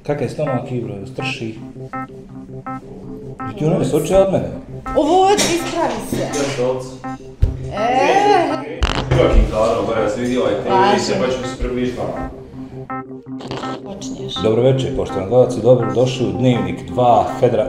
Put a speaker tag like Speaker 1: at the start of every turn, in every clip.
Speaker 1: Kakav je stomak, Ibro, strši? Ti ono ne soče od mene?
Speaker 2: Ovo, ispravi se.
Speaker 1: Kakvi karo, gore se vidi ovaj televizija, pa ćemo se približiti vama.
Speaker 2: Počneš.
Speaker 1: Dobro večer, poštovani gledalci, dobro došli u Dnevnik 2 Fedra...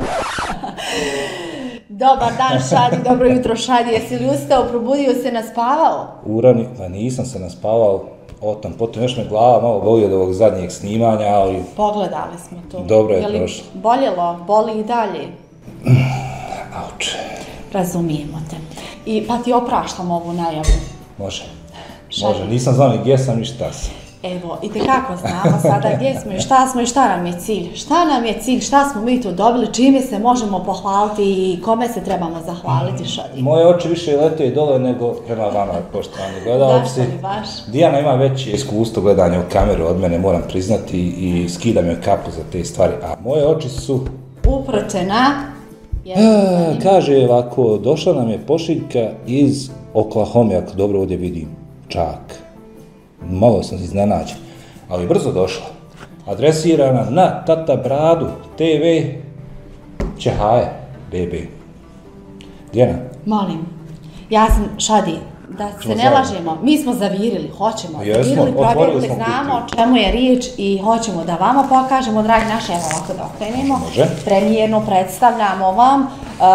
Speaker 2: Dobar dan, Šadi, dobro jutro, Šadi. Jesi li ustao, probudio se, naspavao?
Speaker 1: Urani, pa nisam se naspavao, potom još me glava malo boli od ovog zadnjeg snimanja, ali...
Speaker 2: Pogledali smo to.
Speaker 1: Dobro je prošlo.
Speaker 2: Boljelo, boli i dalje?
Speaker 1: Auč.
Speaker 2: Razumijemo te. Pa ti opraštam ovu najavu.
Speaker 1: Može, nisam znao ni gdje sam ni šta sam.
Speaker 2: Evo, i tekako znamo sada gdje smo i šta nam je cilj. Šta nam je cilj, šta smo mi tu dobili, čime se možemo pohvaliti i kome se trebamo zahvaliti, Šadi?
Speaker 1: Moje oči više lete dole nego prema vama, poštovani gledalci.
Speaker 2: Zašto li baš?
Speaker 1: Dijana ima veće iskustvo gledanja u kameru od mene, moram priznati, i skidam joj kapu za te stvari, a moje oči su...
Speaker 2: Uprčena.
Speaker 1: Kaže ovako, došla nam je pošiljka iz Oklahoma, ako dobro ovdje vidim, čak. Malo sam iznenađen, ali brzo došla. Adresirana na Tata Bradu TV Čehaje BB. Dijana?
Speaker 2: Molim, ja sam, Šadi, da se ne lažemo, mi smo zavirili, hoćemo. Zavirili, provjerili, znamo o čemu je riječ i hoćemo da vama pokažemo, dragi naši, evo ovako da okrenemo. Premijerno predstavljamo vam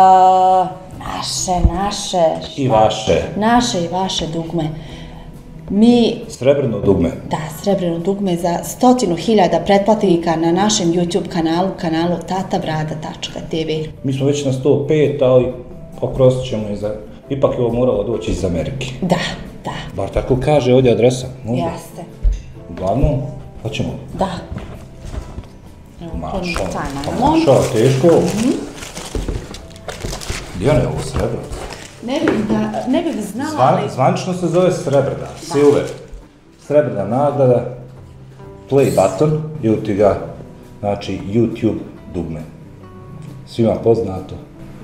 Speaker 2: naše
Speaker 1: i vaše.
Speaker 2: Naše i vaše dugme.
Speaker 1: Srebrno dugme.
Speaker 2: Da, srebrno dugme za 100.000 pretplatnika na našem YouTube kanalu tatabrada.tv.
Speaker 1: Mi smo već na 105, ali oprostit ćemo i za... Ipak je ovo moralo doći iz Amerike.
Speaker 2: Da.
Speaker 1: Bar tako kaže ovdje adresa.
Speaker 2: Jeste.
Speaker 1: Uglavnom, hoćemo.
Speaker 2: Da.
Speaker 1: Maša, teško. Dijana je ovo srebro.
Speaker 2: Ne bih znala, ali...
Speaker 1: Zvanično se zove Srebrna, Silver. Srebrna nagrada, play button, ili ti ga, znači YouTube dugme. Svima poznato.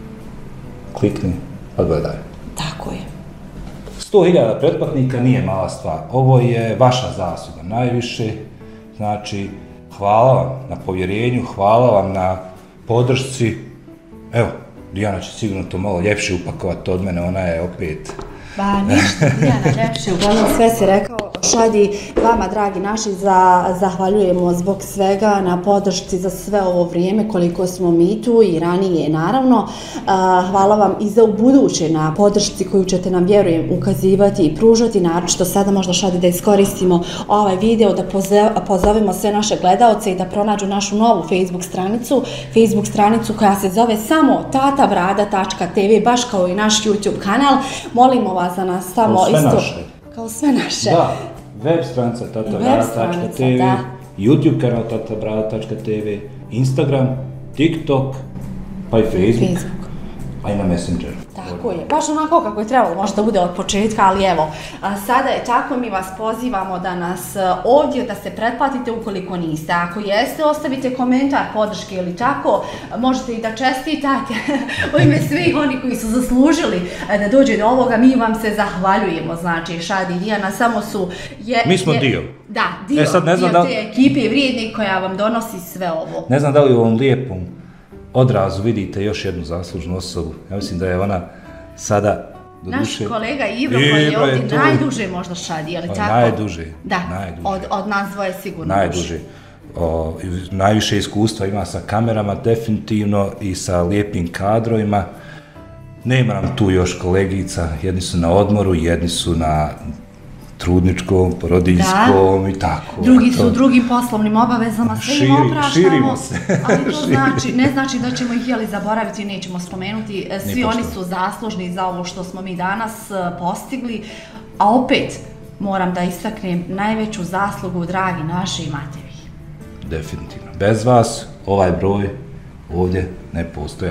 Speaker 1: Klikni, pa gledaj.
Speaker 2: Tako je.
Speaker 1: 100.000 pretplatnika nije mala stvar. Ovo je vaša zasluga, najviše. Znači, hvala vam na povjerenju, hvala vam na podršci. Evo, Dijana će sigurno to malo ljepše upakovati od mene, ona je opet...
Speaker 2: Ba, ništa, Dijana ljepše, uglavnom sve si rekao. Šadi, vama, dragi naši, zahvaljujemo zbog svega na podršci za sve ovo vrijeme koliko smo mi tu i ranije, naravno. Hvala vam i za ubuduće na podršci koju ćete nam, vjerujem, ukazivati i pružati, naročito sada možda, Šadi, da iskoristimo ovaj video, da pozovemo sve naše gledaoce i da pronađu našu novu Facebook stranicu koja se zove samo tatabrada.tv, baš kao i naš YouTube kanal. Molimo vas da nas tamo isto... Kao sve naše.
Speaker 1: Da, web stranica tatabrada.tv, YouTube kanal tatabrada.tv, Instagram, TikTok, pa i Facebook, pa i na Messenger.
Speaker 2: Tako je, baš onako kako je trebalo, možda bude od početka, ali evo, sada je tako, mi vas pozivamo da nas ovdje, da se pretplatite ukoliko niste. Ako jeste, ostavite komentar podrške ili tako, možete i da čestitate u ime svih oni koji su zaslužili da dođe do ovoga, mi vam se zahvaljujemo, znači Šadi i Dijana, samo su...
Speaker 1: Mi smo dio.
Speaker 2: Da, dio te ekipe i vrijednik koja vam donosi sve ovo.
Speaker 1: Ne znam da li u ovom lijepom odrazu vidite još jednu zaslužnu osobu. Ja mislim da je ona sada...
Speaker 2: Naš kolega Ibro koji je ovdje najduže možda, Šadi, je li tako?
Speaker 1: Najduže.
Speaker 2: Da, od nas dvoje sigurno.
Speaker 1: Najduže. Najviše iskustva ima sa kamerama, definitivno, i sa lijepim kadrovima. Nema nam tu još kolegica, jedni su na odmoru, jedni su na trudničkom, porodiljskom i tako.
Speaker 2: Drugi su u drugim poslovnim obavezama, sve im opraštamo.
Speaker 1: Širimo se.
Speaker 2: Ali to ne znači da ćemo ih zaboraviti i nećemo spomenuti. Svi oni su zaslužni za ovo što smo mi danas postigli, a opet moram da istaknem najveću zaslugu, dragi naši, imate vi.
Speaker 1: Definitivno. Bez vas ovaj broj ovdje ne postojao.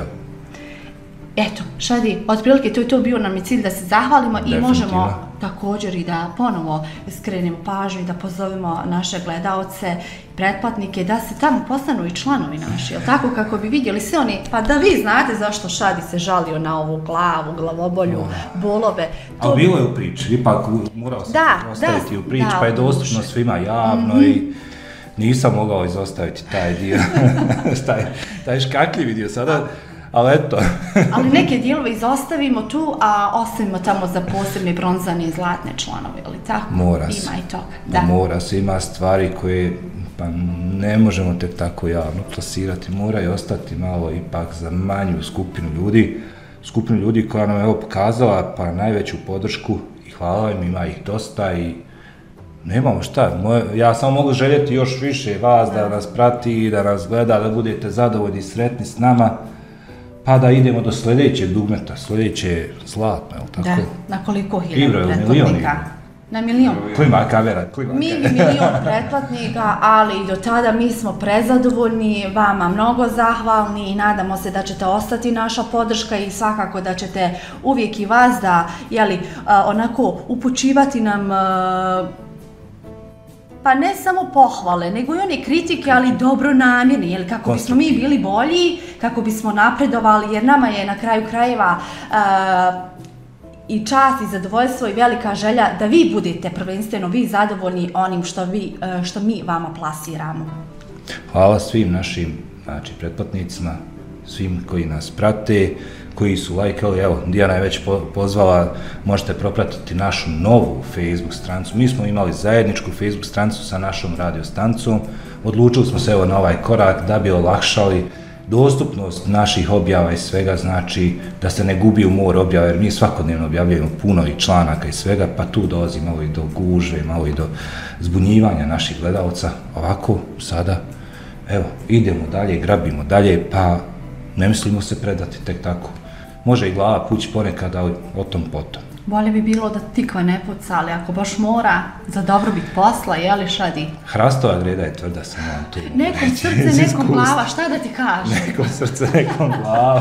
Speaker 2: Eto, Šadi, otprilike to je to, bio nam je cilj da se zahvalimo i možemo također i da ponovo skrenemo pažnju i da pozovemo naše gledaoce, pretplatnike, da se tamo postanu i članovi naši, jel tako, kako bi vidjeli sve oni, pa da vi znate zašto Šadi se žalio na ovu glavu, glavobolju, bolove.
Speaker 1: Ali bilo je u priči, ipak morao sam ostaviti u priči, pa je dostupno svima javno i nisam mogao izostaviti taj dio, taj škakljivi dio sada, ali eto.
Speaker 2: Ali neke dijelove izostavimo tu, a ostavimo tamo za posebne bronzane i zlatne članove, ili tako?
Speaker 1: Mora se.
Speaker 2: Ima i toga, da.
Speaker 1: Mora se, ima stvari koje pa ne možemo tek tako javno plasirati, moraju ostati malo ipak za manju skupinu ljudi koja nam je pokazala pa najveću podršku i hvala im, ima ih dosta i nemamo šta. Ja samo mogu željeti još više vas da nas prati, da nas gleda, da budete zadovoljni i sretni s nama, pa da idemo do sljedećeg dugmeta, sljedeće je zlatno, je li tako?
Speaker 2: Da, na koliko hiljada pretplatnika? Na milion.
Speaker 1: Klima kamera.
Speaker 2: Mi milion pretplatnika, ali do tada mi smo prezadovoljni, vama mnogo zahvalni i nadamo se da ćete ostati naša podrška i svakako da ćete uvijek i vas da, onako upućivati nam pa ne samo pohvale, nego i one kritike, ali dobronamjerne, kako bismo mi bili bolji, kako bismo napredovali, jer nama je na kraju krajeva i čast i zadovoljstvo i velika želja da vi budete prvenstveno vi zadovoljni onim što mi vama plasiramo.
Speaker 1: Hvala svim našim pretplatnicima, svim koji nas prate, koji su lajkali, evo, Dijana je već pozvala, možete propratiti našu novu Facebook stranicu. Mi smo imali zajedničku Facebook stranicu sa našom radio stanicom, odlučili smo se evo na ovaj korak da bi olakšali dostupnost naših objava i svega, znači da se ne gubi u more objava, jer mi svakodnevno objavljujemo puno i članaka i svega, pa tu dolazi malo i do gužve, malo i do zbunjivanja naših gledalca. Ovako, sada, evo, idemo dalje, grabimo dalje, pa ne mislimo se predati tek tako. Može i glava pući ponekad, ali o tom potom.
Speaker 2: Bolje bi bilo da tikva ne puca, ali ako baš mora, za dobrobit posla, jeli Šadi?
Speaker 1: Hrastova greda je tvrda, sam vam tu.
Speaker 2: Nekom srce, nekom glava, šta da ti kažem?
Speaker 1: Nekom srce, nekom glava.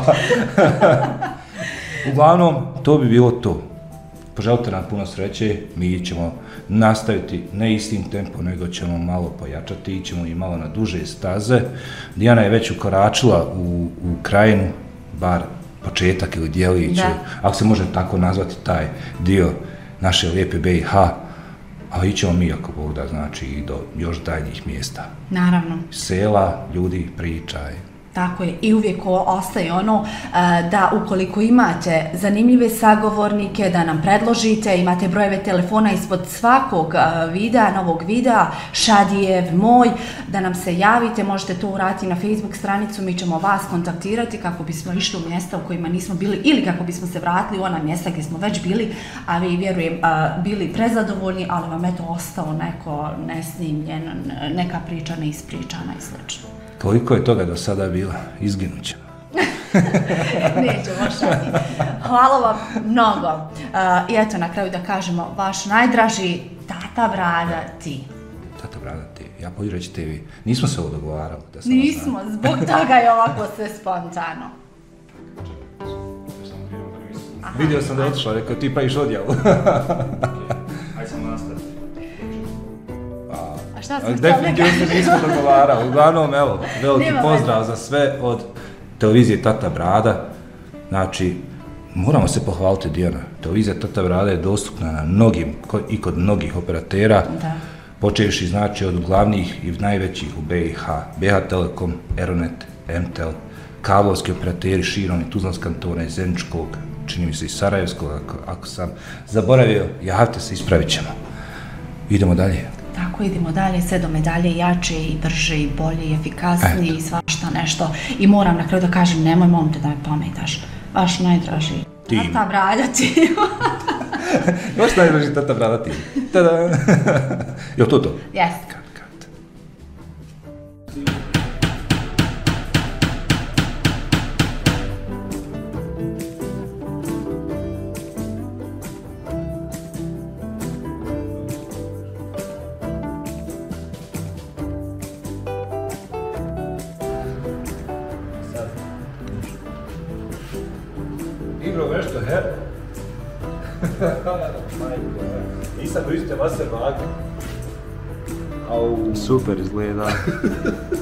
Speaker 1: Uglavnom, to bi bilo to. Poželite nam puno sreće, mi ćemo nastaviti ne istim tempom, nego ćemo malo pojačati, ićemo i malo na duže staze. Dijana je već ukoračila u krajinu, bar početak ili dijelić, ako se može tako nazvati taj dio naše lijepe BiH, a ićemo mi, ako Bog da, znači i do još daljnjih mjesta.
Speaker 2: Naravno.
Speaker 1: Sela, ljudi, priča.
Speaker 2: Tako je, i uvijek ostaje ono da ukoliko imate zanimljive sagovornike, da nam predložite, imate brojeve telefona ispod svakog videa, novog videa, Šadijev, moj, da nam se javite, možete to uraditi na Facebook stranicu, mi ćemo vas kontaktirati kako bismo išli u mjesta u kojima nismo bili ili kako bismo se vratili u ona mjesta gdje smo već bili, a vi, vjerujem, bili prezadovoljni, ali vam eto ostao neko nesnimljen, neka priča neispričana i slično.
Speaker 1: Koliko je toga do sada bilo? Izginut ćemo.
Speaker 2: Nećemo, Šadi. Hvala vam mnogo. I eto, na kraju da kažemo, vaš najdraži Tata Brada ti.
Speaker 1: Tata Brada ti. Ja podireći tebi. Nismo se ovo dogovarali.
Speaker 2: Nismo, zbog toga je ovako sve spontano.
Speaker 1: Vidio sam da je otišla, rekao ti praviš odjavu. Ajde samo nastaviti. Definitivno se nismo dogovarali. Uglavnom, evo, veliki pozdrav za sve od televizije Tata Brada. Znači, moramo se pohvaliti, Dijana. Televizija Tata Brada je dostupna na mnogim i kod mnogih operatera. Počevši, znači, od glavnih i najvećih u BiH. BiH Telekom, Eronet, MTEL, kablovski operateri širom i Tuzlanskog kantona i Zeničkog, čini mi se i Sarajevskog, ako sam zaboravio, javite se, ispravit ćemo. Idemo dalje.
Speaker 2: Tako, idemo dalje, sve do medalje jače i brže i bolje i efikasnije i svašta nešto. I moram na kraju da kažem, nemoj momte da me pometaš. Vaš najdraži Tata Brada tim.
Speaker 1: Vaš najdraži Tata Brada tim. Tada! Je li to?
Speaker 2: Jeste.
Speaker 1: Igro nešto, her? Nisam koristio maser vage.
Speaker 3: Super izgleda.